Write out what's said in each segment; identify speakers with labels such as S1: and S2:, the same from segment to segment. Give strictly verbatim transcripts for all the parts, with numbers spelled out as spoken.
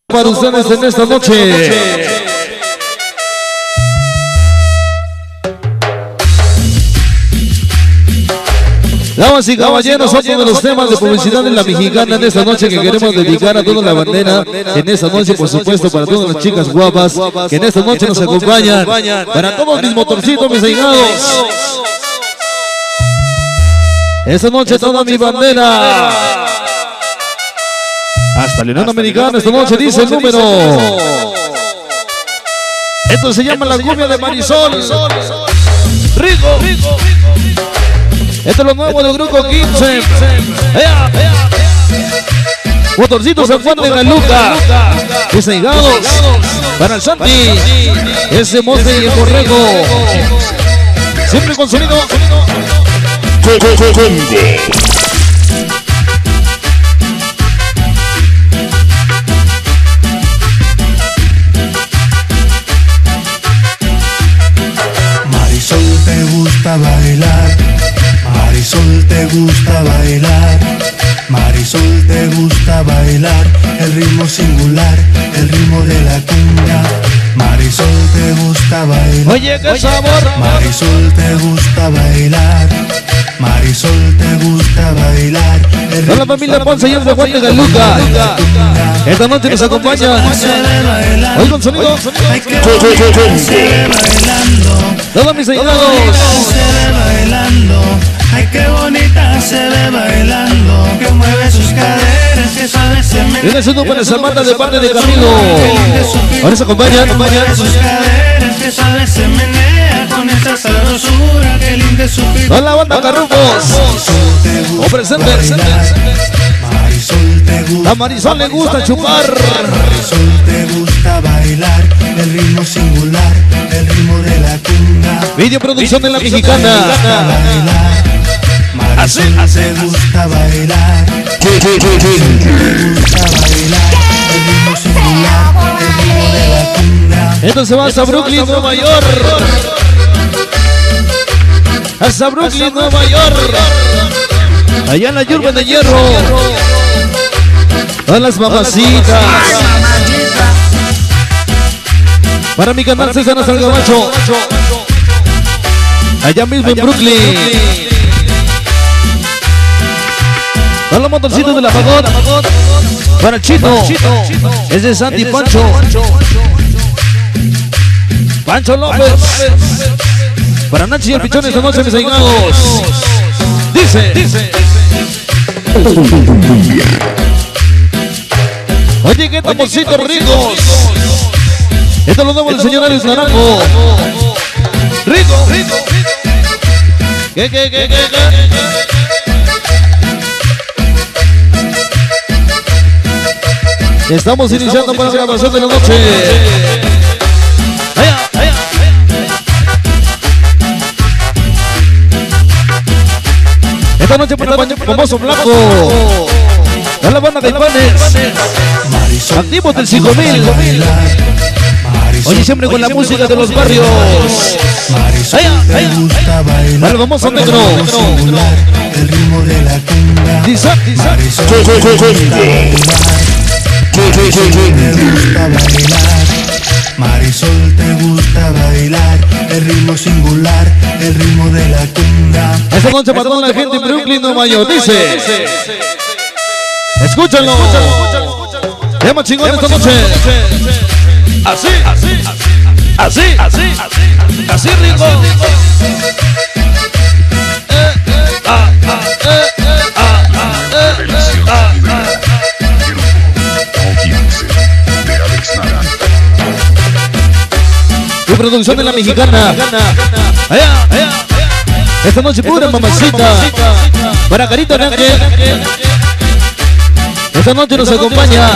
S1: Para ustedes en esta noche. Damas y caballeros, otro de los temas de publicidad en la mexicana en esta noche que queremos dedicar a toda la bandera en esta noche, por supuesto, para todas las chicas guapas que en esta noche nos acompañan, para todos mis motorcitos, mis ahijados. Esta noche toda mi bandera. Hasta la Unión Americana esta noche dice el número. Esto se llama la cumbia de Marisol. Rico. Esto es lo nuevo del grupo quince. Motorcito San Juan de Galuca. Mis ahijados. Para el Santi. Ese monte y el borrego. Siempre con sonido.
S2: Marisol, te gusta bailar. Marisol, te gusta bailar. Marisol, te gusta bailar. El ritmo singular, el ritmo de la cumbia. Marisol, te gusta bailar.
S1: Oye, qué sabor.
S2: Marisol, te gusta bailar. Marisol, te gusta bailar.
S1: Hola familia Ponce y el de Juan de Galuca. Esta noche nos acompañan. Hoy con sonido. Todos mis ahijados.
S2: Ay, qué bonita se ve bailando, que mueve sus caderas, que suave se menea.
S1: Viene su número de Zamata de parte de Camilo. Ahora se acompañan.
S2: Sus caderas, que suave se menea, con esa sabrosura, que linda su piel.
S1: Hola banda Carrufos. O presentes.
S2: Marisol, te gusta.
S1: A Marisol le gusta chupar.
S2: Marisol, te gusta bailar, el ritmo singular, el ritmo de la cumbia.
S1: Videoproducción de la mexicana.
S2: Así, así, te gusta bailar. Te gusta bailar, el ritmo singular, el ritmo de la cumbia.
S1: Esto se va hasta Brooklyn, Nueva York. Hasta Brooklyn, Nueva York. Allá en la Yurba de Hierro. Todas las mamacitas. Para mi canal César Salgamacho. Allá mismo en Brooklyn. Para los motorcitos del apagón. Para el Chino. Es de Santi Pancho. Pancho López. Para Nachi y el Pichón esta noche, mis ahijados. Dice, dice. Oye, qué tamoncitos ricos. Esto es lo nuevo del señor Alex Naranjo. Rico, rico. ¿Qué, qué, qué, qué, qué? Estamos iniciando para la grabación de la noche. Allá, allá. Esta noche para el famoso blanco. A la banda de Ipanes. Activos del cinco mil. Oye, siempre con la música de los barrios. Allá, allá. Para el famoso negro.
S2: El ritmo de la cumbia.
S1: Dice, dice.
S2: Marisol, te gusta bailar. El ritmo singular, el ritmo de la cumbia.
S1: Esta noche para toda la gente en Brooklyn, Nueva York. Dice. Escúchanlo. Llama chingón esta noche. Así, así, así, así, así rico. Y producción de la mexicana. Allá, allá. Esta noche pura mamacita. Para Carita Ángel. Esta noche nos acompaña.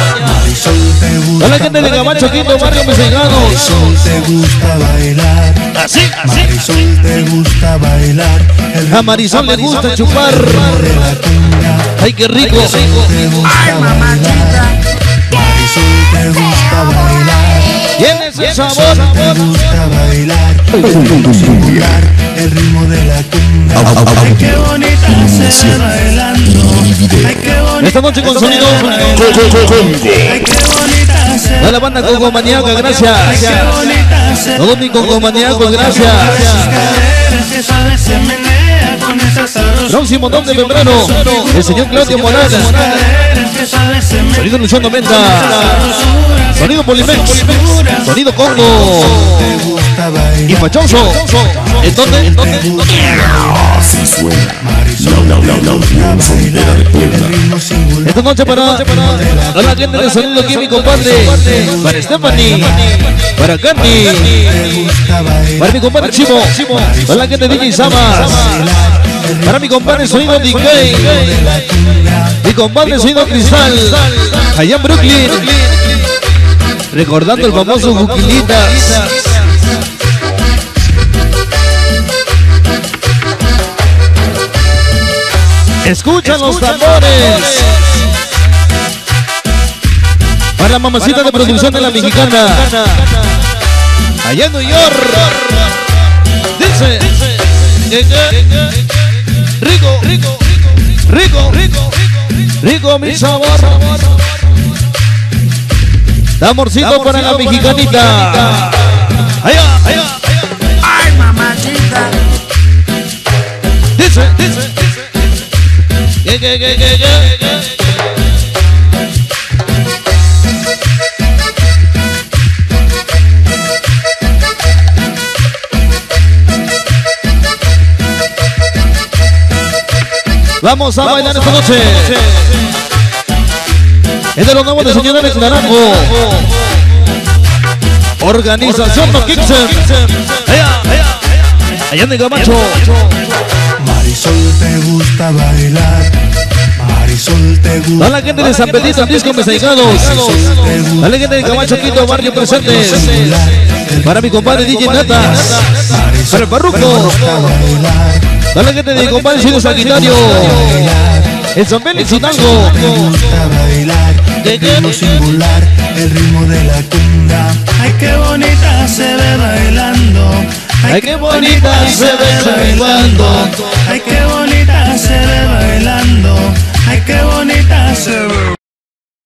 S1: A la gente de Camacho, Quinto Barrio, mis ahijados.
S2: Marisol, te gusta bailar.
S1: Así, así.
S2: Marisol, te gusta bailar.
S1: A Marisol le gusta chupar. Ay, qué rico.
S2: Ay, mamachita. Marisol, te gusta bailar.
S1: Tiene ese sabor.
S2: Te gusta bailar. El ritmo singular, el ritmo de la cumbia. Ay, qué bonita se ve bailando. Ay, qué bonita.
S1: Esta noche con sonido.
S2: Ay, qué bonita.
S1: Toda la banda Congo Maníaca, gracias. Todos mis Congo Maníacos, gracias. Próximo dos de febrero, el señor Claudio Morales. Sonido Luciano Menta. Sonido Polimex. Sonido Congo. Y Pachoso. ¿En dónde? ¿En dónde?
S3: Así suena. La, la, la, la Unión Sonidera de Puebla.
S1: Esta noche para toda la gente de Sonido aquí, mi compadre. Para Stephanie. Para Candy. Para mi compadre Chivo. Para la gente de D J Samas. Para mi compadre Sonido D K. Mi compadre Sonido Cristal. Allá en Brooklyn. Recordando el famoso Buquilitas. Escuchan los tambores. Para la mamacita de producción de la mexicana. Allá en New York. Dice. Rico, rico, rico, rico, rico, mi sabor. Da amorcito para la mexicanita. Allá, allá.
S4: Ay, mamacita.
S1: Dice, dice. Que, que, que, que, que. Vamos a Vamos bailar esta noche. Es de los nuevos de señor Alex Naranjo. Organización No Kixen. Allá, allá, allá en el Camacho.
S2: Marisol, te gusta bailar. Marisol, te gusta.
S1: Toda la gente de San Pedro, San Disco, Mesaicados. Toda la gente de Camacho, Quito, Barrio presentes. Para mi compadre D J Natas. Para el Barruco. Toda la gente de mi compadre Sido Sagitario. El San Félix Hidalgo.
S2: Te gusta bailar. El ritmo singular, el ritmo de la cumbia. Ay, qué bonita se ve bailando.
S1: Ay, qué bonita se ve bailando.
S2: Ay, qué bonita se ve bailando. Ay, qué bonita se ve.